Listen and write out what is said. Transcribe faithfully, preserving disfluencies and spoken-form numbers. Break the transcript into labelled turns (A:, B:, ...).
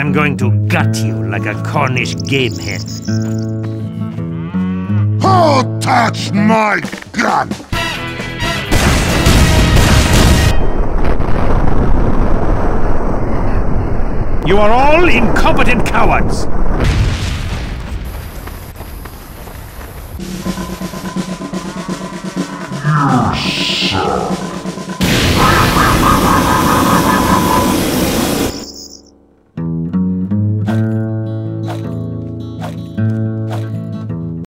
A: I'm going to gut you like a Cornish game hen.
B: Who touched my gun?
A: You are all incompetent cowards!
B: You suck.